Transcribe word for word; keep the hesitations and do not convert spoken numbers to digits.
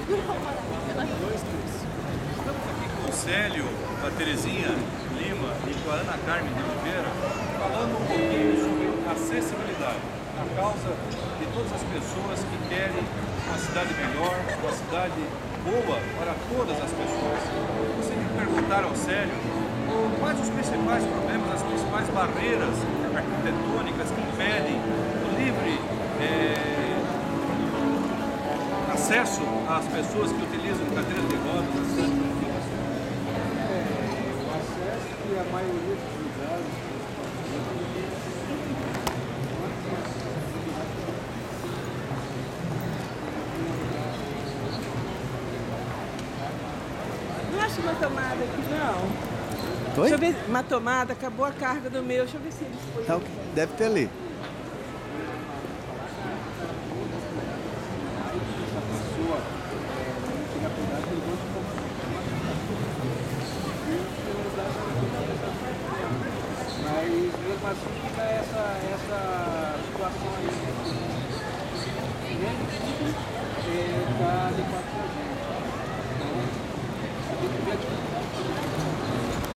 Estamos aqui com o Célio, com a Terezinha Lima e com a Ana Carmen de Oliveira, falando um pouquinho sobre acessibilidade, a causa de todas as pessoas que querem uma cidade melhor, uma cidade boa para todas as pessoas. Você me perguntar ao Célio quais os principais problemas, as principais barreiras arquitetônicas que impedem o livre é, acesso às pessoas que utilizam cadeiras de rodas na cidade de Oliveira. É, o acesso que a maioria dos lugares não acho uma tomada aqui, não. Oi? Deixa eu ver, uma tomada, acabou a carga do meu, deixa eu ver se eles põem. Tá, deve ter ali. mas mesmo assim fica essa, essa situação aí. Nem tudo está adequado para a gente.